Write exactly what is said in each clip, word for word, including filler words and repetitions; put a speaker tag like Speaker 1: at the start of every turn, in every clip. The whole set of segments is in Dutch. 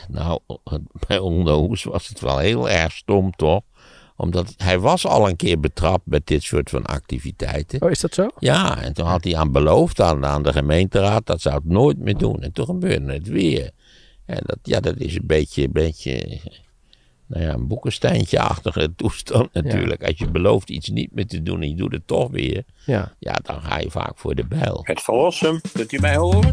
Speaker 1: Nou, bij Onderhoes was het wel heel erg stom, toch? Omdat hij was al een keer betrapt met dit soort van activiteiten.
Speaker 2: Oh, is dat zo?
Speaker 1: Ja, en toen had hij aan beloofd aan, aan de gemeenteraad dat zou het nooit meer doen. En toen gebeurde het weer. En dat, ja, dat is een beetje, een beetje, nou ja, een boekensteintje-achtige toestand natuurlijk. Ja. Als je belooft iets niet meer te doen en je doet het toch weer. Ja. Ja, dan ga je vaak voor de bijl.
Speaker 3: Het verlossen, kunt u mij horen?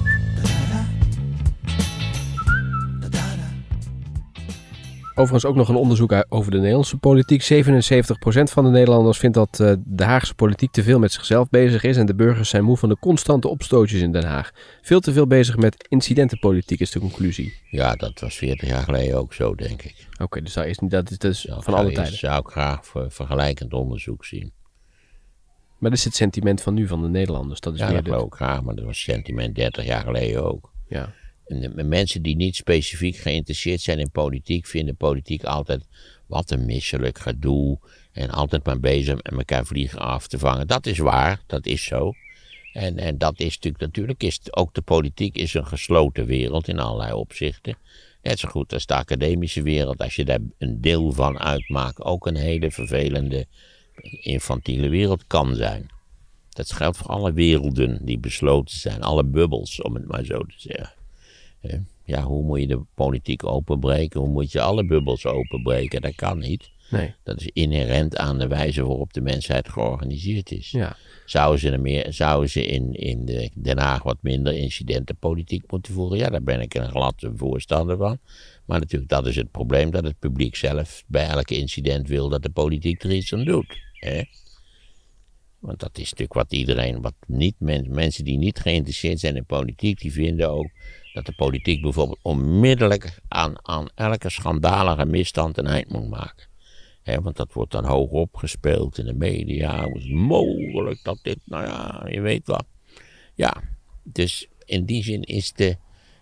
Speaker 2: Overigens ook nog een onderzoek over de Nederlandse politiek. zevenenzeventig procent van de Nederlanders vindt dat uh, de Haagse politiek te veel met zichzelf bezig is. En de burgers zijn moe van de constante opstootjes in Den Haag. Veel te veel bezig met incidentenpolitiek is de conclusie.
Speaker 1: Ja, dat was veertig jaar geleden ook zo, denk ik.
Speaker 2: Oké, okay, dus dat is, dat is, dat is van alle tijden.
Speaker 1: Dat zou ik graag voor vergelijkend onderzoek zien.
Speaker 2: Maar dat is het sentiment van nu van de Nederlanders. Dat is
Speaker 1: ja,
Speaker 2: meer
Speaker 1: dat geloof ik graag, maar dat was sentiment dertig jaar geleden ook.
Speaker 2: Ja.
Speaker 1: En de mensen die niet specifiek geïnteresseerd zijn in politiek, vinden politiek altijd wat een misselijk gedoe. En altijd maar bezig met elkaar vliegen af te vangen. Dat is waar, dat is zo. En, en dat is natuurlijk, natuurlijk is het, ook de politiek is een gesloten wereld in allerlei opzichten. Net zo goed als de academische wereld, als je daar een deel van uitmaakt, ook een hele vervelende, infantiele wereld kan zijn. Dat geldt voor alle werelden die besloten zijn, alle bubbels, om het maar zo te zeggen. Ja, hoe moet je de politiek openbreken? Hoe moet je alle bubbels openbreken? Dat kan niet.
Speaker 2: Nee.
Speaker 1: Dat is inherent aan de wijze waarop de mensheid georganiseerd is.
Speaker 2: Ja.
Speaker 1: Zouden ze, er meer, zouden ze in, in de Den Haag wat minder incidentenpolitiek moeten voeren? Ja, daar ben ik een gladde voorstander van. Maar natuurlijk, dat is het probleem, dat het publiek zelf bij elk incident wil dat de politiek er iets aan doet. Hè? Want dat is natuurlijk wat iedereen, wat niet, men, mensen die niet geïnteresseerd zijn in politiek, die vinden ook dat de politiek bijvoorbeeld onmiddellijk aan, aan elke schandalige misstand een eind moet maken. He, want dat wordt dan hoog opgespeeld in de media. Hoe is het mogelijk dat dit, nou ja, je weet wat. Ja, dus in die zin is, de,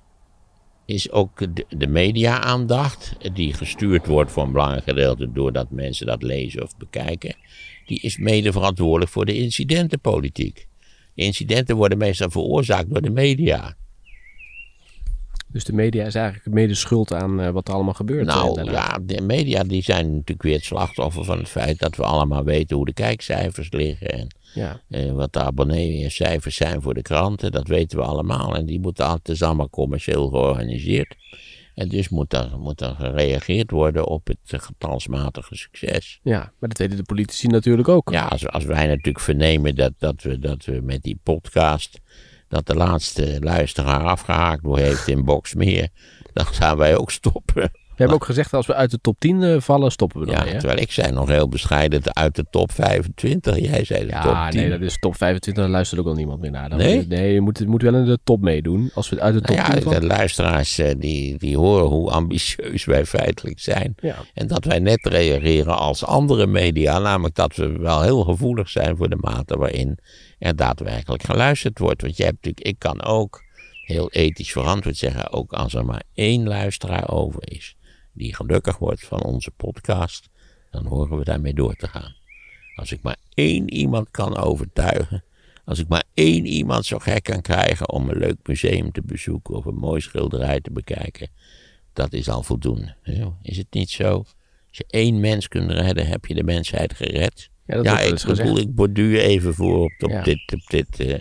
Speaker 1: is ook de, de media-aandacht, die gestuurd wordt voor een belangrijk gedeelte doordat mensen dat lezen of bekijken, die is mede verantwoordelijk voor de incidentenpolitiek. De incidenten worden meestal veroorzaakt door de media.
Speaker 2: Dus de media is eigenlijk mede schuld aan uh, wat er allemaal gebeurt.
Speaker 1: Nou
Speaker 2: uh,
Speaker 1: ja, de media die zijn natuurlijk weer het slachtoffer van het feit dat we allemaal weten hoe de kijkcijfers liggen. En
Speaker 2: ja.
Speaker 1: uh, wat de abonneecijfers zijn voor de kranten, dat weten we allemaal. En die moeten altijd, het is allemaal commercieel georganiseerd. En dus moet er, moet er gereageerd worden op het uh, getalsmatige succes.
Speaker 2: Ja, maar dat weten de politici natuurlijk ook.
Speaker 1: Ja, als, als wij natuurlijk vernemen dat, dat, we, dat we met die podcast, dat de laatste luisteraar afgehaakt heeft in Boxmeer, dan gaan wij ook stoppen.
Speaker 2: We hebben ook gezegd, als we uit de top tien uh, vallen, stoppen we dan
Speaker 1: ja,
Speaker 2: mee. Hè?
Speaker 1: Terwijl ik zei nog heel bescheiden uit de top vijfentwintig. Jij zei de
Speaker 2: ja,
Speaker 1: top tien.
Speaker 2: Nee, dat is top vijfentwintig, daar luistert ook al niemand meer naar. Dan
Speaker 1: nee?
Speaker 2: We, nee, je moet, je moet wel in de top meedoen. Als we uit de top
Speaker 1: nou
Speaker 2: tien
Speaker 1: ja,
Speaker 2: vallen.
Speaker 1: de luisteraars die, die horen hoe ambitieus wij feitelijk zijn.
Speaker 2: Ja.
Speaker 1: En dat wij net reageren als andere media. Namelijk dat we wel heel gevoelig zijn voor de mate waarin er daadwerkelijk geluisterd wordt. Want je hebt natuurlijk, ik kan ook heel ethisch verantwoord zeggen, ook als er maar één luisteraar over is die gelukkig wordt van onze podcast, dan horen we daarmee door te gaan. Als ik maar één iemand kan overtuigen, als ik maar één iemand zo gek kan krijgen om een leuk museum te bezoeken of een mooi schilderij te bekijken, dat is al voldoende. Is het niet zo? Als je één mens kunt redden, heb je de mensheid gered.
Speaker 2: Ja, dat
Speaker 1: ja
Speaker 2: ik
Speaker 1: bedoel, ik borduur even voor op, op
Speaker 2: ja.
Speaker 1: dit, op dit uh,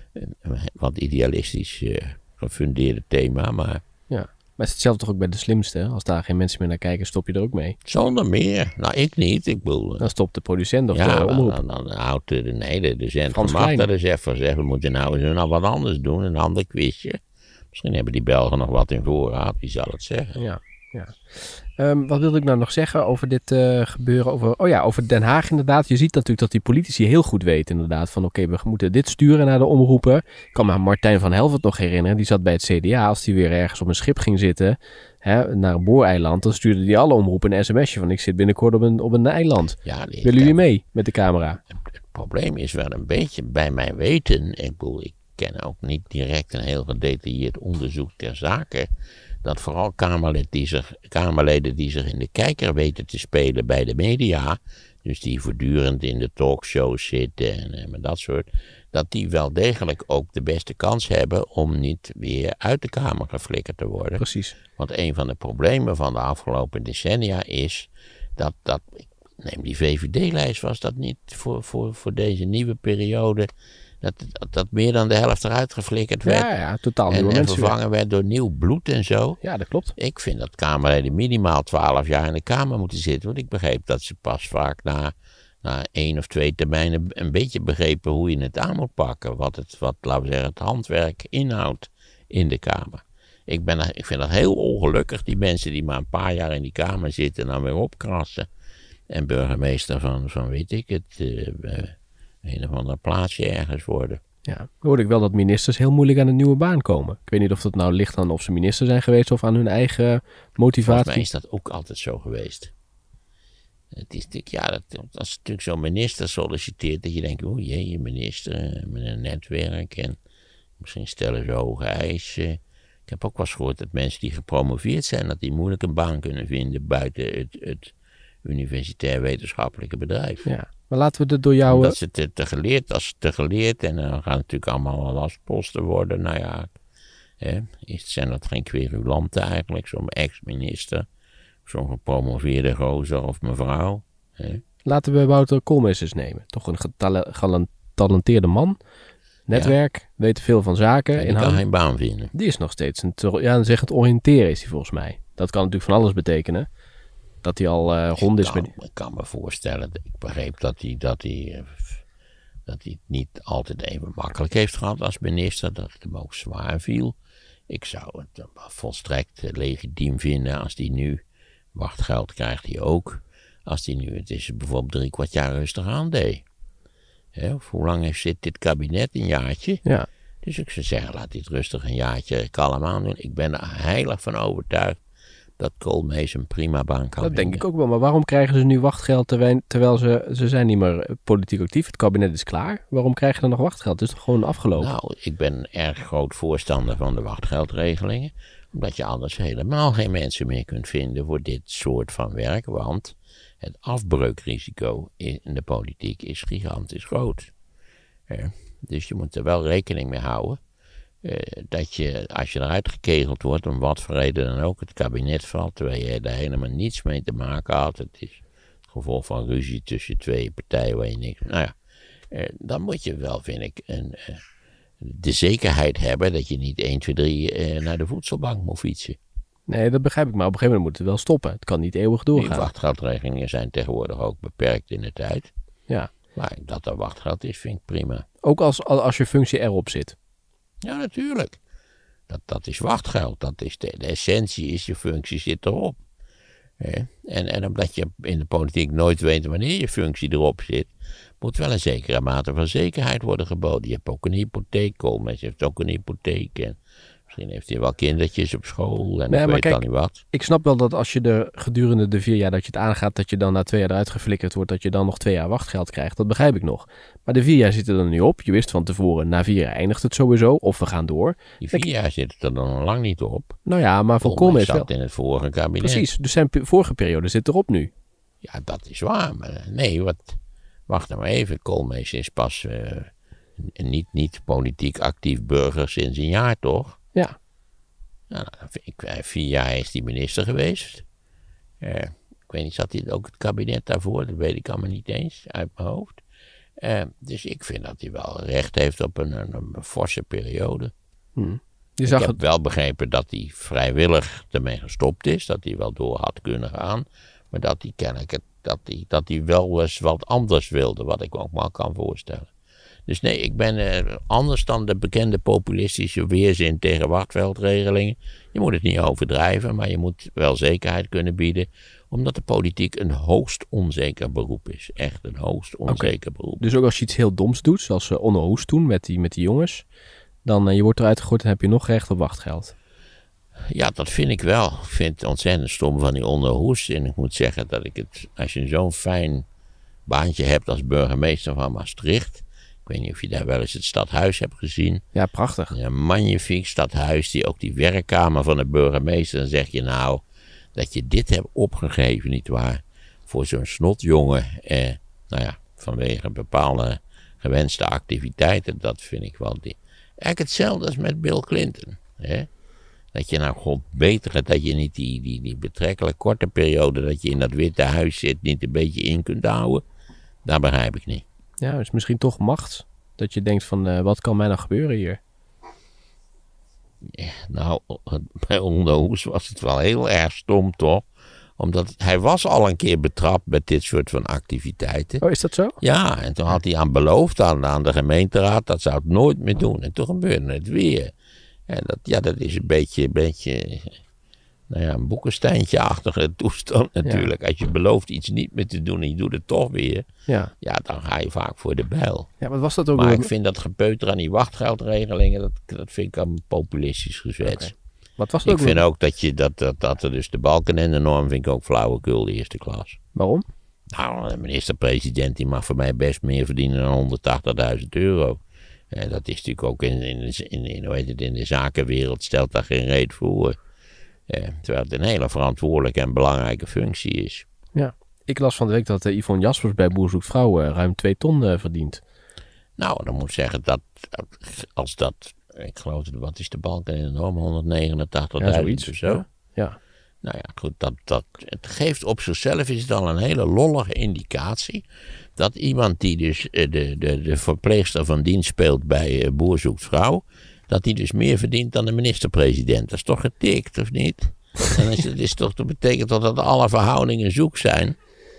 Speaker 1: wat idealistisch uh, gefundeerde thema, maar
Speaker 2: ja. Maar het is hetzelfde toch ook bij de slimste. Als daar geen mensen meer naar kijken, stop je er ook mee.
Speaker 1: Zonder meer. Nou, ik niet. Ik bedoel,
Speaker 2: dan stopt de producent of
Speaker 1: ja,
Speaker 2: de omroep.
Speaker 1: Dan, dan, dan houdt de, nee, de, de zender mag dat eens even zeggen. We moeten nou eens nou wat anders doen. Een ander quizje. Misschien hebben die Belgen nog wat in voorraad. Wie zal het zeggen?
Speaker 2: Ja, ja. Um, wat wilde ik nou nog zeggen over dit uh, gebeuren? Over, oh ja, over Den Haag inderdaad. Je ziet natuurlijk dat die politici heel goed weten inderdaad. Van oké, okay, we moeten dit sturen naar de omroepen. Ik kan me Martijn van Helvert nog herinneren. Die zat bij het C D A. Als die weer ergens op een schip ging zitten, hè, naar een booreiland, dan stuurde die alle omroepen een sms'je van ik zit binnenkort op een, op een eiland.
Speaker 1: Ja, die,
Speaker 2: Willen jullie mee met de camera?
Speaker 1: Het probleem is wel een beetje bij mijn weten. Ik bedoel, ik ken ook niet direct een heel gedetailleerd onderzoek ter zake. Dat vooral Kamerleden die, zich, Kamerleden die zich in de kijker weten te spelen bij de media, dus die voortdurend in de talkshows zitten en, en dat soort, dat die wel degelijk ook de beste kans hebben om niet weer uit de Kamer geflikkerd te worden.
Speaker 2: Precies.
Speaker 1: Want een van de problemen van de afgelopen decennia is dat, dat neem die V V D-lijst, was dat niet voor, voor, voor deze nieuwe periode, dat, dat, dat meer dan de helft eruit geflikkerd werd.
Speaker 2: Ja, ja, totaal
Speaker 1: en,
Speaker 2: nieuwe
Speaker 1: en
Speaker 2: mensen
Speaker 1: vervangen werd door nieuw bloed en zo.
Speaker 2: Ja, dat klopt.
Speaker 1: Ik vind dat Kamerleden minimaal twaalf jaar in de Kamer moeten zitten. Want ik begreep dat ze pas vaak na, na één of twee termijnen een beetje begrepen hoe je het aan moet pakken. Wat, het, wat laten we zeggen, het handwerk inhoudt in de Kamer. Ik, ben, ik vind dat heel ongelukkig, die mensen die maar een paar jaar in die Kamer zitten en dan weer opkrassen. En burgemeester van, van weet ik het, uh, uh, een of ander plaatsje ergens worden.
Speaker 2: Ja, hoorde ik wel dat ministers heel moeilijk aan een nieuwe baan komen. Ik weet niet of dat nou ligt aan of ze minister zijn geweest of aan hun eigen motivatie.
Speaker 1: Volgens mij is dat ook altijd zo geweest. Het is natuurlijk, ja, dat, als natuurlijk zo'n minister solliciteert, dat je denkt, oeh jee, je minister met een netwerk en misschien stellen ze hoge eisen. Ik heb ook wel eens gehoord dat mensen die gepromoveerd zijn, dat die moeilijk een baan kunnen vinden buiten het, het universitair wetenschappelijke bedrijf.
Speaker 2: Ja, maar laten we het door jou...
Speaker 1: Dat ze te, te geleerd, als te geleerd en dan gaan natuurlijk allemaal wel lastposten worden. Nou ja, hè, zijn dat geen querulanten eigenlijk, zo'n ex-minister, zo'n gepromoveerde gozer of mevrouw. Hè.
Speaker 2: Laten we Wouter Koolmees eens nemen. Toch een getalenteerde man. Netwerk, ja. Weet veel van zaken.
Speaker 1: Die kan geen baan vinden.
Speaker 2: Die is nog steeds, een, ja, dan zeg het oriënteren is hij volgens mij. Dat kan natuurlijk van alles betekenen. Dat hij al uh, rond is.
Speaker 1: Kan,
Speaker 2: met...
Speaker 1: Ik kan me voorstellen, ik begreep dat hij, dat, hij, dat hij het niet altijd even makkelijk heeft gehad als minister. Dat het hem ook zwaar viel. Ik zou het volstrekt legitiem vinden als hij nu, wachtgeld krijgt hij ook, als hij nu het is bijvoorbeeld drie kwart jaar rustig aan deed. He, of hoe lang heeft, zit dit kabinet? Een jaartje?
Speaker 2: Ja.
Speaker 1: Dus ik zou zeggen, laat dit rustig een jaartje kalm aan doen. Ik ben er heilig van overtuigd dat Koolmees een prima baan kan
Speaker 2: Dat
Speaker 1: vinden.
Speaker 2: denk ik ook wel, maar waarom krijgen ze nu wachtgeld terwijl, terwijl ze, ze zijn niet meer politiek actief? Het kabinet is klaar. Waarom krijgen ze dan nog wachtgeld? Het is toch gewoon afgelopen?
Speaker 1: Nou, ik ben een erg groot voorstander van de wachtgeldregelingen. Omdat je anders helemaal geen mensen meer kunt vinden voor dit soort van werk. Want het afbreukrisico in de politiek is gigantisch groot. Ja, dus je moet er wel rekening mee houden. Uh, dat je, als je eruit gekegeld wordt, om wat voor reden dan ook, het kabinet valt, terwijl je daar helemaal niets mee te maken had. Het is het gevolg van ruzie tussen twee partijen waar je niks... Nou ja, uh, dan moet je wel, vind ik, een, uh, de zekerheid hebben dat je niet één, twee, drie uh, naar de voedselbank moet fietsen.
Speaker 2: Nee, dat begrijp ik, maar op een gegeven moment moet het wel stoppen. Het kan niet eeuwig doorgaan.
Speaker 1: Die wachtgeldregelingen zijn tegenwoordig ook beperkt in de tijd.
Speaker 2: Ja.
Speaker 1: Maar dat er wachtgeld is, vind ik prima.
Speaker 2: Ook als, als je functie erop zit.
Speaker 1: Ja, natuurlijk. Dat, dat is wachtgeld. Dat is de, de essentie is je functie zit erop. He? En, en omdat je in de politiek nooit weet wanneer je functie erop zit, moet wel een zekere mate van zekerheid worden geboden. Je hebt ook een hypotheek, Koolmees heeft ook een hypotheek. En misschien heeft hij wel kindertjes op school en
Speaker 2: nee,
Speaker 1: ik weet
Speaker 2: kijk,
Speaker 1: dan niet wat.
Speaker 2: Ik snap wel dat als je er gedurende de vier jaar dat je het aangaat, dat je dan na twee jaar eruit geflikkerd wordt, dat je dan nog twee jaar wachtgeld krijgt. Dat begrijp ik nog. Maar de vier jaar zitten er nu op. Je wist van tevoren, na vier jaar eindigt het sowieso, of we gaan door.
Speaker 1: Die vier ik, jaar zitten er dan lang niet op.
Speaker 2: Nou ja, maar voor Koolmees wel.
Speaker 1: zat in het vorige kabinet.
Speaker 2: Precies, dus zijn vorige periode zit erop nu.
Speaker 1: Ja, dat is waar. Maar nee, wat, wacht nou maar even. Koolmees is pas uh, niet, niet politiek actief burger sinds een jaar, toch?
Speaker 2: Ja.
Speaker 1: Nou, ik, vier jaar is hij minister geweest. Uh, ik weet niet, zat hij ook het kabinet daarvoor? Dat weet ik allemaal niet eens uit mijn hoofd. Uh, dus ik vind dat hij wel recht heeft op een, een, een forse periode.
Speaker 2: Hmm. Je
Speaker 1: ik
Speaker 2: zag
Speaker 1: heb
Speaker 2: het...
Speaker 1: wel begrepen dat hij vrijwillig ermee gestopt is. Dat hij wel door had kunnen gaan. Maar dat hij kennelijk dat hij, dat hij wel eens wat anders wilde. Wat ik me ook maar kan voorstellen. Dus nee, ik ben uh, anders dan de bekende populistische weerzin tegen wachtgeldregelingen. Je moet het niet overdrijven, maar je moet wel zekerheid kunnen bieden. Omdat de politiek een hoogst onzeker beroep is. Echt een hoogst onzeker okay. beroep.
Speaker 2: Dus ook als je iets heel doms doet, zoals uh, Onno Hoes toen met die, met die jongens. Dan uh, je wordt eruit gegooid en heb je nog recht op wachtgeld.
Speaker 1: Ja, dat vind ik wel. Ik vind het ontzettend stom van die Onno Hoes. En ik moet zeggen dat ik het, als je zo'n fijn baantje hebt als burgemeester van Maastricht. Ik weet niet of je daar wel eens het stadhuis hebt gezien.
Speaker 2: Ja, prachtig.
Speaker 1: Een magnifiek stadhuis, die ook die werkkamer van de burgemeester. Dan zeg je nou, dat je dit hebt opgegeven, nietwaar? voor zo'n snotjongen, eh, nou ja, vanwege bepaalde gewenste activiteiten, dat vind ik wel... Die, eigenlijk hetzelfde als met Bill Clinton. Hè? Dat je nou god beter, dat je niet die, die, die betrekkelijk korte periode dat je in dat Witte Huis zit, niet een beetje in kunt houden. Dat begrijp ik niet.
Speaker 2: Ja, is misschien toch macht. Dat je denkt van, uh, wat kan mij nou gebeuren hier?
Speaker 1: Ja, nou, bij Onno Hoes was het wel heel erg stom, toch? Omdat hij was al een keer betrapt met dit soort van activiteiten.
Speaker 2: Oh, is dat zo?
Speaker 1: Ja, en toen had hij aan beloofd aan, aan de gemeenteraad dat zou het nooit meer doen. En toen gebeurde het weer. En dat, ja, dat is een beetje, een beetje, nou ja, een Boekensteintje-achtige toestand natuurlijk. Ja. Als je belooft iets niet meer te doen en je doet het toch weer, ja, ja dan ga je vaak voor de bijl.
Speaker 2: Ja, wat was dat ook?
Speaker 1: Maar
Speaker 2: weer?
Speaker 1: ik vind dat gepeuter aan die wachtgeldregelingen, dat, dat vind ik een populistisch gezwets. Okay.
Speaker 2: Wat was dat
Speaker 1: ik
Speaker 2: ook
Speaker 1: vind
Speaker 2: weer?
Speaker 1: ook dat, je, dat, dat, dat er dus de Balkenende-norm vind ik ook flauwekul de eerste klas.
Speaker 2: Waarom?
Speaker 1: Nou, de minister-president die mag voor mij best meer verdienen dan honderdtachtigduizend euro. En dat is natuurlijk ook in, in, in, in, hoe heet het, in de zakenwereld stelt daar geen reet voor. Eh, terwijl het een hele verantwoordelijke en belangrijke functie is.
Speaker 2: Ja, ik las van de week dat uh, Yvonne Jaspers bij Boer Zoekt Vrouw uh, ruim twee ton uh, verdient.
Speaker 1: Nou, dan moet ik zeggen dat als dat, ik geloof dat, wat is de balk in de norm, honderdnegenentachtigduizend
Speaker 2: ja,
Speaker 1: of zo.
Speaker 2: Ja. ja.
Speaker 1: Nou ja, goed, dat, dat, het geeft op zichzelf is het al een hele lollige indicatie dat iemand die dus de, de, de verpleegster van dienst speelt bij Boer Zoekt Vrouw, dat die dus meer verdient dan de minister-president. Dat is toch getikt, of niet? En is, het is toch, dat betekent toch dat alle verhoudingen zoek zijn?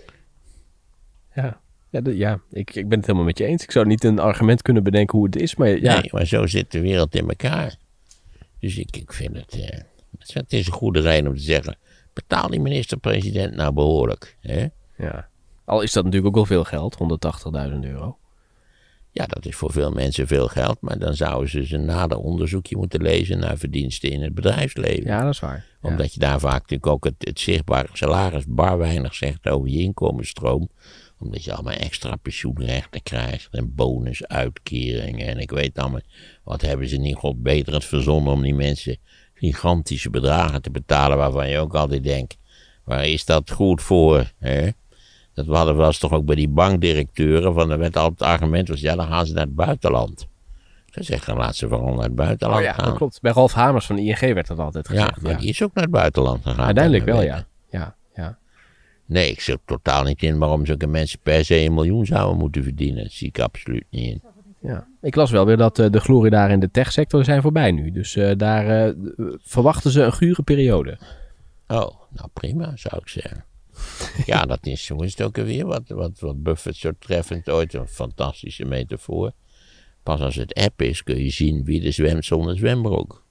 Speaker 2: Ja, ja, de, ja ik, ik ben het helemaal met je eens. Ik zou niet een argument kunnen bedenken hoe het is, maar ja.
Speaker 1: Nee, maar zo zit de wereld in elkaar. Dus ik, ik vind het... Eh, het is een goede reden om te zeggen, betaal die minister-president nou behoorlijk. Hè?
Speaker 2: Ja. Al is dat natuurlijk ook wel veel geld, honderdtachtigduizend euro.
Speaker 1: Ja, dat is voor veel mensen veel geld, maar dan zouden ze dus een nader onderzoekje moeten lezen naar verdiensten in het bedrijfsleven.
Speaker 2: Ja, dat is waar.
Speaker 1: Omdat
Speaker 2: ja.
Speaker 1: je daar vaak natuurlijk ook het, het zichtbare salaris bar weinig zegt over je inkomensstroom. Omdat je allemaal extra pensioenrechten krijgt en bonusuitkeringen en ik weet allemaal, wat hebben ze niet god beter het verzonnen om die mensen gigantische bedragen te betalen waarvan je ook altijd denkt, waar is dat goed voor? Hè? Dat hadden we toch ook bij die bankdirecteuren, van er werd altijd het argument was, ja dan gaan ze naar het buitenland. Ze zeggen, laat ze vooral naar het buitenland
Speaker 2: oh ja,
Speaker 1: gaan.
Speaker 2: Dat klopt. Bij Ralf Hamers van de I N G werd dat altijd gezegd.
Speaker 1: Ja, maar ja. die is ook naar het buitenland gegaan.
Speaker 2: Uiteindelijk wel, ja. ja. ja.
Speaker 1: Nee, ik zie er totaal niet in waarom zulke mensen per se een miljoen zouden moeten verdienen. Dat zie ik absoluut niet in.
Speaker 2: Ja. Ik las wel weer dat uh, de glorie daar in de techsector zijn voorbij nu. Dus uh, daar uh, verwachten ze een gure periode.
Speaker 1: Oh, nou prima, zou ik zeggen. Ja, dat is, hoe is het ook alweer? Wat, wat, wat Buffett zo treffend ooit, een fantastische metafoor. Pas als het app is, kun je zien wie er zwemt zonder zwembroek.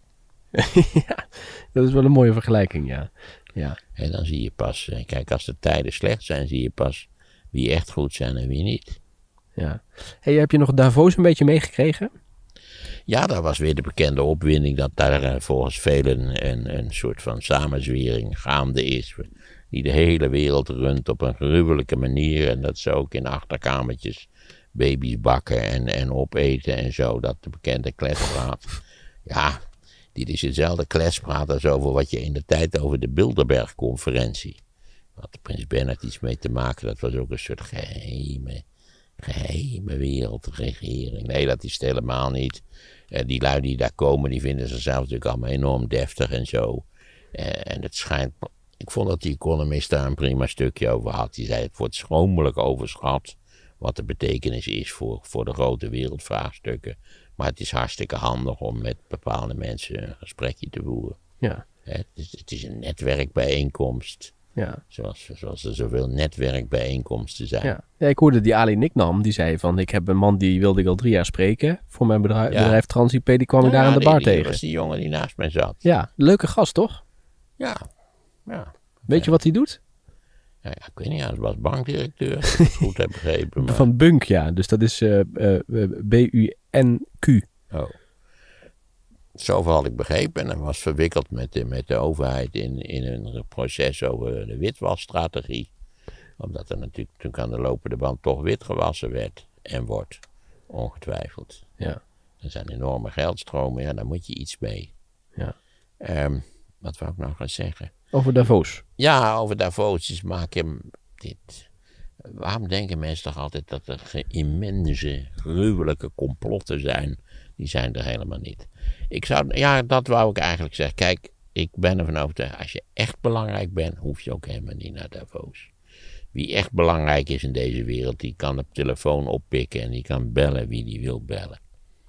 Speaker 2: Ja, dat is wel een mooie vergelijking, ja. ja.
Speaker 1: En dan zie je pas, kijk, als de tijden slecht zijn, zie je pas wie echt goed zijn en wie niet.
Speaker 2: Ja. Hey, heb je nog Davos een beetje meegekregen?
Speaker 1: Ja, dat was weer de bekende opwinding dat daar volgens velen een, een soort van samenzwering gaande is. Die de hele wereld runt op een gruwelijke manier. En dat ze ook in achterkamertjes baby's bakken en, en opeten en zo. Dat de bekende kletspraat. Ja, dit is hetzelfde kletspraat als over wat je in de tijd over de Bilderberg-conferentie. Had de prins Bernhard iets mee te maken. Dat was ook een soort geheime, geheime wereldregering. Nee, dat is het helemaal niet. Uh, die lui die daar komen, die vinden zichzelf natuurlijk allemaal enorm deftig en zo. Uh, en het schijnt... Ik vond dat die Economist daar een prima stukje over had. Die zei, het wordt schromelijk overschat wat de betekenis is voor, voor de grote wereldvraagstukken. Maar het is hartstikke handig om met bepaalde mensen een gesprekje te voeren.
Speaker 2: Ja.
Speaker 1: Het is, het is een netwerkbijeenkomst.
Speaker 2: Ja.
Speaker 1: Zoals, zoals er zoveel netwerkbijeenkomsten zijn.
Speaker 2: Ja. Ja, ik hoorde die Ali Niknam, die zei van, ik heb een man die wilde ik al drie jaar spreken. Voor mijn bedrijf, ja. bedrijf TransIP, die kwam ik ja, daar aan de bar
Speaker 1: die,
Speaker 2: tegen.
Speaker 1: Dat was die jongen die naast mij zat.
Speaker 2: Ja, leuke gast toch?
Speaker 1: Ja. ja.
Speaker 2: Weet je wat hij doet?
Speaker 1: Ja, ja, ik weet niet, hij was bankdirecteur, als ik het goed heb begrepen. Maar...
Speaker 2: Van Bunk, ja. Dus dat is uh, uh, B U N Q.
Speaker 1: Oh. Zoveel had ik begrepen. En hij was verwikkeld met de, met de overheid in, in een proces over de witwasstrategie. Omdat er natuurlijk, natuurlijk aan de lopende band toch witgewassen werd en wordt. Ongetwijfeld.
Speaker 2: Ja.
Speaker 1: Er zijn enorme geldstromen, ja, daar moet je iets mee.
Speaker 2: Ja.
Speaker 1: Um, wat wou ik nou gaan zeggen?
Speaker 2: Over Davos.
Speaker 1: Ja, over Davos. Dus maak je, dit, waarom denken mensen toch altijd dat er ge- immense, gruwelijke complotten zijn? Die zijn er helemaal niet. Ik zou, ja, dat wou ik eigenlijk zeggen. Kijk, ik ben ervan overtuigd, als je echt belangrijk bent, hoef je ook helemaal niet naar Davos. Wie echt belangrijk is in deze wereld, die kan de telefoon oppikken en die kan bellen wie die wil bellen.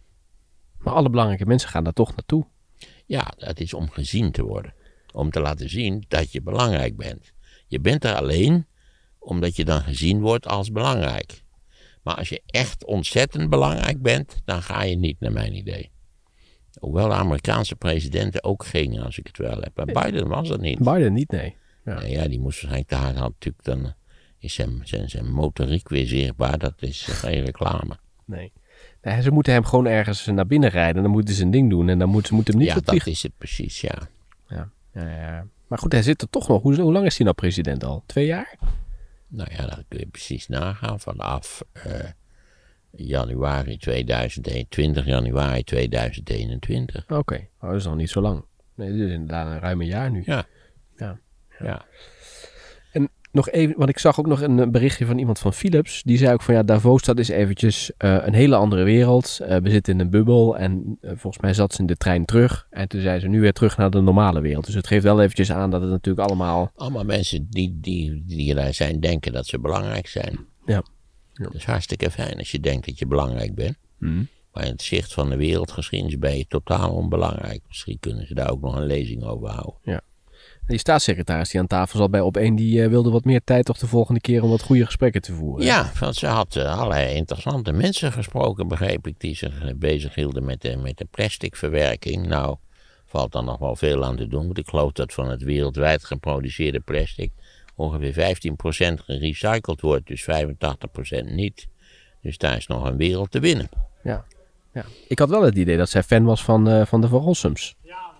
Speaker 2: Maar alle belangrijke mensen gaan daar toch naartoe.
Speaker 1: Ja, het is om gezien te worden. Om te laten zien dat je belangrijk bent. Je bent er alleen omdat je dan gezien wordt als belangrijk. Maar als je echt ontzettend belangrijk bent, dan ga je niet, naar mijn idee. Hoewel de Amerikaanse presidenten ook gingen, als ik het wel heb. Maar Biden was dat niet.
Speaker 2: Biden niet, nee. Ja.
Speaker 1: Nou ja, die moest waarschijnlijk daar had natuurlijk dan is zijn, zijn, zijn motoriek weer zichtbaar. Dat is geen reclame.
Speaker 2: Nee. Nee, ze moeten hem gewoon ergens naar binnen rijden. Dan moeten ze een ding doen. En dan moeten ze moeten hem niet
Speaker 1: Ja, dat
Speaker 2: verplichten.
Speaker 1: is het precies, ja.
Speaker 2: Ja. Ja, ja. Maar goed, hij zit er toch nog. Hoe, hoe lang is hij nou president al? Twee jaar?
Speaker 1: Nou ja, dat kun je precies nagaan. Vanaf uh, januari tweeduizend eenentwintig, twintig januari tweeduizend eenentwintig.
Speaker 2: Oké, okay. Oh, dat is nog niet zo lang. Nee, dit is inderdaad een ruim een jaar nu.
Speaker 1: Ja.
Speaker 2: Ja.
Speaker 1: Ja. ja.
Speaker 2: En nog even, want ik zag ook nog een berichtje van iemand van Philips. Die zei ook van ja, Davos, dat is eventjes uh, een hele andere wereld. Uh, we zitten in een bubbel en uh, volgens mij zat ze in de trein terug. En toen zei ze nu weer terug naar de normale wereld. Dus het geeft wel eventjes aan dat het natuurlijk allemaal...
Speaker 1: Allemaal mensen die, die, die er zijn denken dat ze belangrijk zijn.
Speaker 2: Ja.
Speaker 1: Ja. Dat is hartstikke fijn als je denkt dat je belangrijk bent.
Speaker 2: Hmm.
Speaker 1: Maar in het zicht van de wereldgeschiedenis ben je totaal onbelangrijk. Misschien kunnen ze daar ook nog een lezing over houden.
Speaker 2: Ja. Die staatssecretaris die aan tafel zat bij Op één, die uh, wilde wat meer tijd toch de volgende keer om wat goede gesprekken te voeren.
Speaker 1: Ja, want ze had uh, allerlei interessante mensen gesproken, begreep ik, die zich uh, bezig hielden met de, met de plasticverwerking. Nou, valt dan nog wel veel aan te doen, want ik geloof dat van het wereldwijd geproduceerde plastic ongeveer vijftien procent gerecycled wordt, dus vijfentachtig procent niet. Dus daar is nog een wereld te winnen.
Speaker 2: Ja, ja. Ik had wel het idee dat zij fan was van, uh, van de Van Rossums.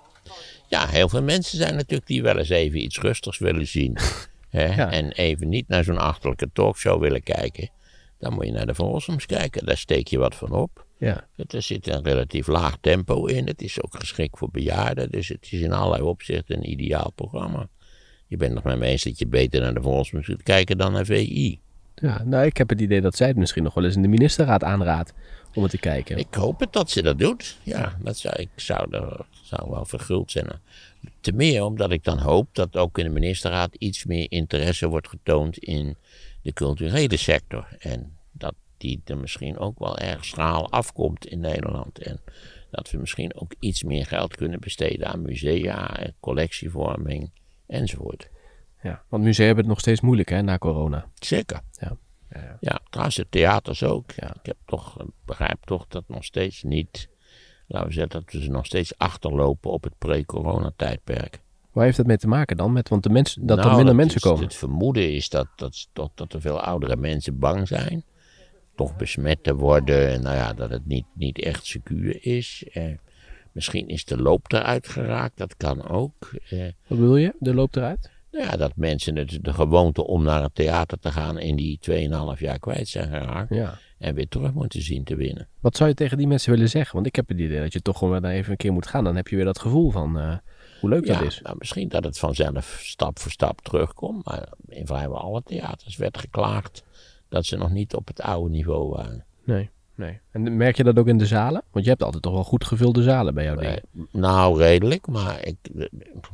Speaker 1: Ja, heel veel mensen zijn natuurlijk die wel eens even iets rustigs willen zien. Hè? Ja. En even niet naar zo'n achterlijke talkshow willen kijken. Dan moet je naar de Van Rossums kijken. Daar steek je wat van op.
Speaker 2: Ja.
Speaker 1: Er zit een relatief laag tempo in. Het is ook geschikt voor bejaarden. Dus het is in allerlei opzichten een ideaal programma. Je bent nog met me eens dat je beter naar de Van Rossums moet kijken dan naar V I.
Speaker 2: Ja, nou, ik heb het idee dat zij het misschien nog wel eens in de ministerraad aanraadt om het te kijken.
Speaker 1: Ik hoop het dat ze dat doet. Ja, dat zou, ik zou, er, zou wel verguld zijn. Te meer omdat ik dan hoop dat ook in de ministerraad iets meer interesse wordt getoond in de culturele sector. En dat die er misschien ook wel erg schraal afkomt in Nederland. En dat we misschien ook iets meer geld kunnen besteden aan musea, collectievorming enzovoort.
Speaker 2: Ja, want musea hebben het nog steeds moeilijk hè, na corona.
Speaker 1: Zeker.
Speaker 2: Ja, ja, ja.
Speaker 1: Ja, trouwens de theaters ook.
Speaker 2: Ja.
Speaker 1: Ik heb toch, begrijp toch dat nog steeds niet, laten we zeggen, dat we nog steeds achterlopen op het pre-corona tijdperk.
Speaker 2: Waar heeft dat mee te maken dan? Met, want de mensen, dat
Speaker 1: nou,
Speaker 2: er minder
Speaker 1: dat
Speaker 2: mensen
Speaker 1: is,
Speaker 2: komen?
Speaker 1: Het vermoeden is dat, dat, dat, dat er veel oudere mensen bang zijn. Toch besmet te worden. En nou ja, dat het niet, niet echt secuur is. Eh, misschien is de loop eruit geraakt. Dat kan ook. Eh,
Speaker 2: Wat bedoel je? De loop eruit?
Speaker 1: Nou ja, dat mensen het, de gewoonte om naar het theater te gaan in die tweeënhalf jaar kwijt zijn geraakt.
Speaker 2: Ja.
Speaker 1: En weer terug moeten zien te winnen.
Speaker 2: Wat zou je tegen die mensen willen zeggen? Want ik heb het idee dat je toch gewoon weer even een keer moet gaan. Dan heb je weer dat gevoel van uh, hoe leuk
Speaker 1: ja,
Speaker 2: dat is.
Speaker 1: Nou, misschien dat het vanzelf stap voor stap terugkomt. Maar in vrijwel alle theaters werd geklaagd dat ze nog niet op het oude niveau waren.
Speaker 2: Nee, nee. En merk je dat ook in de zalen? Want je hebt altijd toch wel goed gevulde zalen bij jouw
Speaker 1: Nee,
Speaker 2: ding.
Speaker 1: nou, redelijk. Maar ik, de,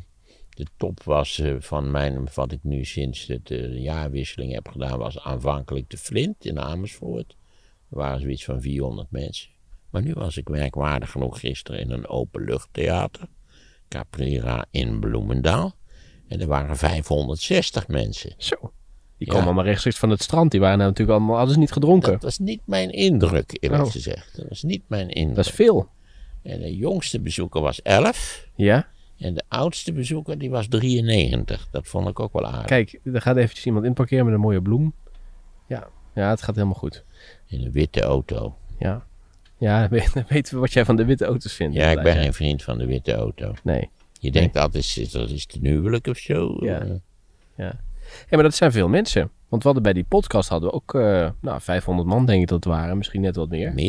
Speaker 1: de top was uh, van mijn, wat ik nu sinds de, de jaarwisseling heb gedaan, was aanvankelijk de Flint in Amersfoort. Er waren zoiets van vierhonderd mensen. Maar nu was ik merkwaardig genoeg gisteren in een openluchttheater. Caprera in Bloemendaal. En er waren vijfhonderdzestig mensen.
Speaker 2: Zo. Die
Speaker 1: Ja.
Speaker 2: komen allemaal rechtstreeks van het strand. Die waren nou natuurlijk allemaal, hadden ze niet gedronken.
Speaker 1: Dat was niet mijn indruk, eerlijk
Speaker 2: Oh.
Speaker 1: gezegd. Dat was niet mijn indruk.
Speaker 2: Dat is veel.
Speaker 1: En de jongste bezoeker was elf.
Speaker 2: Ja?
Speaker 1: En de oudste bezoeker die was drieënnegentig. Dat vond ik ook wel aardig.
Speaker 2: Kijk, er gaat eventjes iemand inparkeren met een mooie bloem. Ja, ja, het gaat helemaal goed.
Speaker 1: In een witte auto.
Speaker 2: Ja, ja, dan weten we wat jij van de witte auto's vindt.
Speaker 1: Ja, ik ben
Speaker 2: inderdaad,
Speaker 1: geen vriend van de witte auto.
Speaker 2: Nee,
Speaker 1: Je denkt altijd, dat is het huwelijk of zo.
Speaker 2: Ja.
Speaker 1: Eh,
Speaker 2: ja. Hey, maar dat zijn veel mensen. Want we hadden bij die podcast hadden we ook, uh, nou, vijfhonderd man denk ik dat het waren. Misschien net wat meer.
Speaker 1: Meer?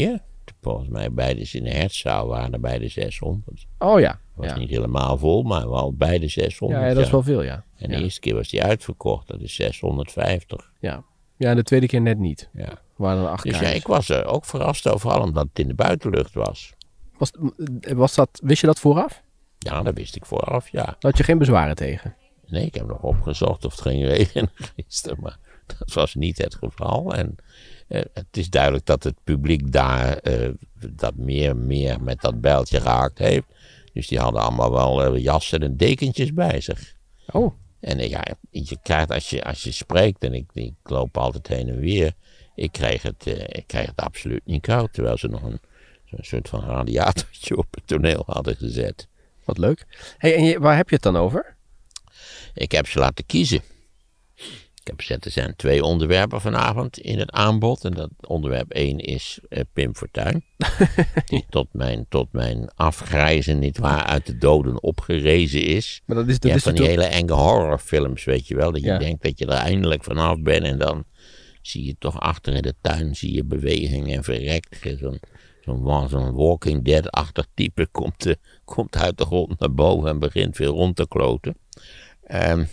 Speaker 1: volgens mij beide in de hertzaal waren er bij de zeshonderd.
Speaker 2: Oh ja.
Speaker 1: Het was
Speaker 2: ja.
Speaker 1: niet helemaal vol, maar wel bij de zeshonderd.
Speaker 2: Ja, ja, dat is wel veel, ja.
Speaker 1: En de
Speaker 2: ja.
Speaker 1: eerste keer was die uitverkocht, dat is zeshonderdvijftig.
Speaker 2: Ja. Ja, en de tweede keer net niet.
Speaker 1: Ja.
Speaker 2: Er waren er acht
Speaker 1: Dus ja,
Speaker 2: kamers.
Speaker 1: ik was er ook verrast over, vooral omdat het in de buitenlucht was.
Speaker 2: Was, was dat, wist je dat vooraf?
Speaker 1: Ja, dat wist ik vooraf, ja.
Speaker 2: Daar had je geen bezwaren tegen?
Speaker 1: Nee, ik heb nog opgezocht of het ging regenen gisteren, maar dat was niet het geval. En uh, het is duidelijk dat het publiek daar uh, dat meer, meer met dat bijltje geraakt heeft. Dus die hadden allemaal wel uh, jassen en dekentjes bij zich.
Speaker 2: Oh.
Speaker 1: En uh, ja, je krijgt als je, als je spreekt, en ik, ik loop altijd heen en weer, ik kreeg het, uh, ik kreeg het absoluut niet koud. Terwijl ze nog een, zo'n soort van radiatortje op het toneel hadden gezet.
Speaker 2: Wat leuk. Hey, en je, waar heb je het dan over?
Speaker 1: Ik heb ze laten kiezen. Ik heb gezegd, er zijn twee onderwerpen vanavond in het aanbod. En dat onderwerp één is uh, Pim Fortuyn. Die tot mijn, tot mijn afgrijzen nietwaar uit de doden opgerezen is.
Speaker 2: Maar dat is, dat
Speaker 1: je
Speaker 2: is
Speaker 1: hebt van die
Speaker 2: toch...
Speaker 1: hele enge horrorfilms, weet je wel. Dat je
Speaker 2: Ja.
Speaker 1: denkt dat je er eindelijk vanaf bent. En dan zie je toch achter in de tuin zie je beweging en verrekt. Zo'n zo'n zo'n Walking Dead-achtig type komt, uh, komt uit de grond naar boven en begint weer rond te kloten. Um,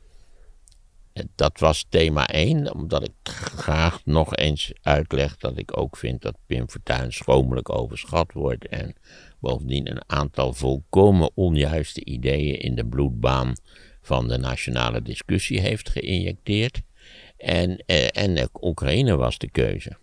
Speaker 1: dat was thema één, omdat ik graag nog eens uitleg dat ik ook vind dat Pim Fortuyn schromelijk overschat wordt en bovendien een aantal volkomen onjuiste ideeën in de bloedbaan van de nationale discussie heeft geïnjecteerd. En, eh, en eh, Oekraïne was de keuze.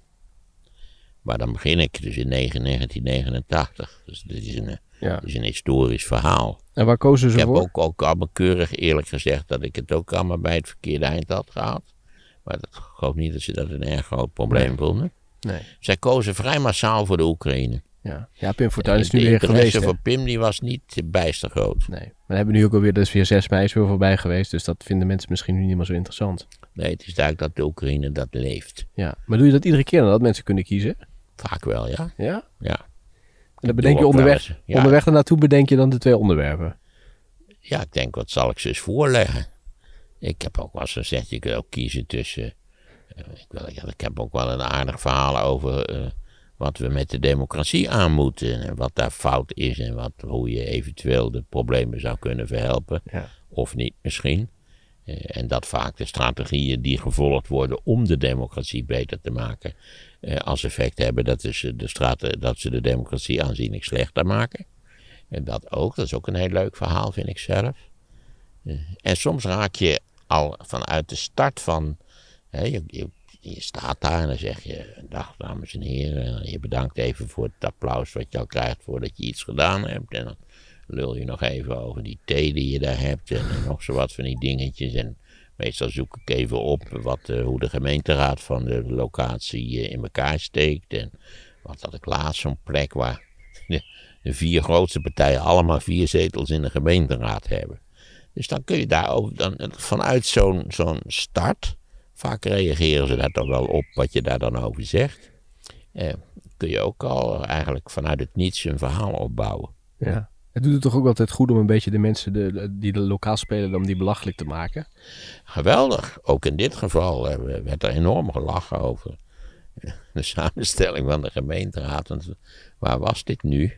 Speaker 1: Maar dan begin ik dus in negentien negenentachtig. Dus dit is een,
Speaker 2: Ja.
Speaker 1: dit is een historisch verhaal.
Speaker 2: En waar kozen ze
Speaker 1: Ik heb
Speaker 2: voor?
Speaker 1: ook, ook allemaal keurig eerlijk gezegd dat ik het ook allemaal bij het verkeerde eind had gehad. Maar dat, ik geloof niet dat ze dat een erg groot probleem
Speaker 2: Nee.
Speaker 1: vonden.
Speaker 2: Nee.
Speaker 1: Zij kozen vrij massaal voor de Oekraïne.
Speaker 2: Ja, ja Pim Fortuyn is
Speaker 1: de
Speaker 2: nu weer
Speaker 1: interesse
Speaker 2: geweest.
Speaker 1: voor
Speaker 2: hè?
Speaker 1: Pim die was niet bijster groot.
Speaker 2: Nee. Maar dan hebben we nu ook alweer, dus weer zes mei is weer voorbij geweest. Dus dat vinden mensen misschien nu niet meer zo interessant.
Speaker 1: Nee, het is duidelijk dat de Oekraïne dat leeft.
Speaker 2: Ja. Maar doe je dat iedere keer dan dat mensen kunnen kiezen?
Speaker 1: Vaak wel, ja.
Speaker 2: Ja?
Speaker 1: Ja,
Speaker 2: En dan bedenk je
Speaker 1: doe ook wel
Speaker 2: onderweg,
Speaker 1: eens, ja.
Speaker 2: onderweg ernaartoe bedenk je dan de twee onderwerpen.
Speaker 1: ja ik denk, wat zal ik ze eens voorleggen? Ik heb ook wel eens gezegd, je kunt ook kiezen tussen... Uh, ik, wil, ja, ik heb ook wel een aardig verhaal over uh, wat we met de democratie aan moeten. En wat daar fout is en wat, hoe je eventueel de problemen zou kunnen verhelpen.
Speaker 2: Ja.
Speaker 1: Of niet misschien. Uh, en dat vaak de strategieën die gevolgd worden om de democratie beter te maken... Uh, als effect hebben dat, is de strate, dat ze de democratie aanzienlijk slechter maken. En dat ook, dat is ook een heel leuk verhaal, vind ik zelf. Uh, en soms raak je al vanuit de start van... Hè, je, je, je staat daar en dan zeg je... Dag, dames en heren. En je bedankt even voor het applaus wat je al krijgt voordat je iets gedaan hebt. En dan lul je nog even over die thee die je daar hebt. En, en nog zo wat van die dingetjes. En meestal zoek ik even op wat, uh, hoe de gemeenteraad van de locatie uh, in elkaar steekt. En wat had ik laatst zo'n plek waar de, de vier grootste partijen allemaal vier zetels in de gemeenteraad hebben. Dus dan kun je daarover, dan, vanuit zo'n zo'n start, vaak reageren ze daar toch wel op wat je daar dan over zegt. Eh, kun je ook al eigenlijk vanuit het niets een verhaal opbouwen.
Speaker 2: Ja. Het doet het toch ook altijd goed om een beetje de mensen de, die de lokaal spelen, om die belachelijk te maken?
Speaker 1: Geweldig. Ook in dit geval eh, werd er enorm gelachen over de samenstelling van de gemeenteraad. Want waar was dit nu?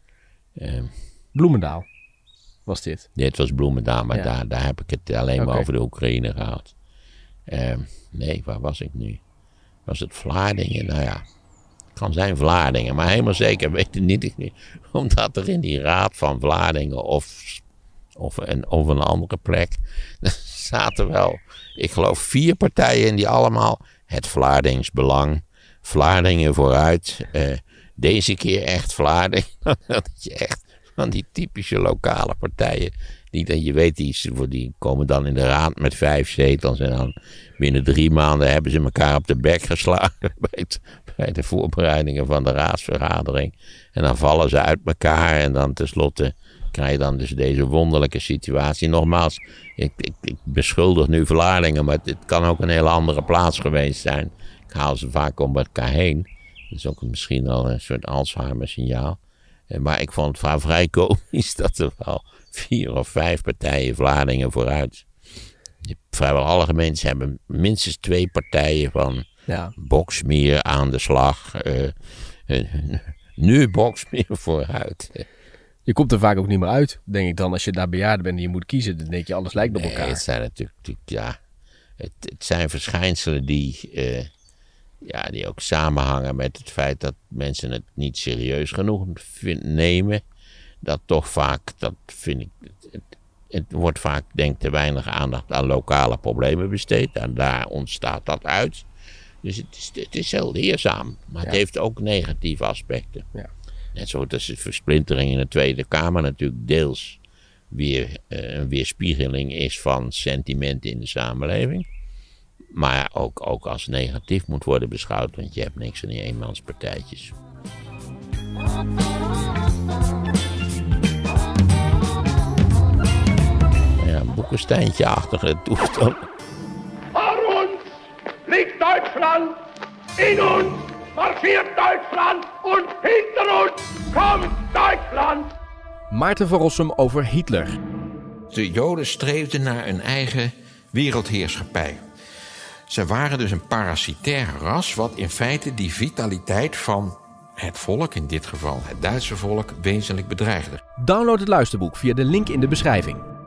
Speaker 1: Eh,
Speaker 2: Bloemendaal was dit.
Speaker 1: dit was Bloemendaal, maar
Speaker 2: Ja.
Speaker 1: daar, daar heb ik het alleen maar
Speaker 2: Oké.
Speaker 1: over de Oekraïne gehad. Eh, nee, waar was ik nu? Was het Vlaardingen? Nou ja, het kan zijn Vlaardingen, maar helemaal zeker weet ik niet. Omdat er in die raad van Vlaardingen of, of, een, of een andere plek zaten wel, ik geloof, vier partijen in die allemaal het Vlaardings Belang, Vlaardingen vooruit, eh, deze keer echt Vlaardingen. Dat je echt van die typische lokale partijen, die dan, je weet, die, die komen dan in de raad met vijf zetels en dan binnen drie maanden hebben ze elkaar op de bek geslagen bij, het, bij de voorbereidingen van de raadsvergadering. En dan vallen ze uit elkaar en dan tenslotte krijg je dan dus deze wonderlijke situatie. Nogmaals, ik, ik, ik beschuldig nu Vlaardingen, maar het, het kan ook een hele andere plaats geweest zijn. Ik haal ze vaak om elkaar heen. Dat is ook misschien al een soort Alzheimer-signaal. Maar ik vond het vrij komisch dat er wel vier of vijf partijen Vlaardingen vooruit. Vrijwel alle gemeentes hebben minstens twee partijen van
Speaker 2: Ja.
Speaker 1: Boxmeer aan de slag. Uh, nu box meer vooruit.
Speaker 2: Je komt er vaak ook niet meer uit, denk ik dan. Als je daar bejaarde bent en je moet kiezen, dan denk je alles lijkt op
Speaker 1: Nee,
Speaker 2: elkaar.
Speaker 1: het zijn natuurlijk, natuurlijk ja, het, het zijn verschijnselen die, uh, ja, die ook samenhangen met het feit dat mensen het niet serieus genoeg vind, nemen. Dat toch vaak, dat vind ik, het, het wordt vaak denk ik te weinig aandacht aan lokale problemen besteed. En daar ontstaat dat uit. Dus het is, het is heel leerzaam, maar ja. Het heeft ook negatieve aspecten.
Speaker 2: Ja.
Speaker 1: Net zoals de versplintering in de Tweede Kamer natuurlijk deels weer uh, een weerspiegeling is van sentimenten in de samenleving. Maar ook, ook als negatief moet worden beschouwd, want je hebt niks aan die eenmanspartijtjes. Ja, een Boekensteintje-achtige toestand.
Speaker 3: Vor uns liegt Deutschland, in uns marschiert Deutschland und hinter uns kommt Deutschland.
Speaker 2: Maarten van Rossum over Hitler.
Speaker 4: De Joden streefden naar een eigen wereldheerschappij. Ze waren dus een parasitair ras wat in feite die vitaliteit van het volk, in dit geval het Duitse volk, wezenlijk bedreigde.
Speaker 2: Download het luisterboek via de link in de beschrijving.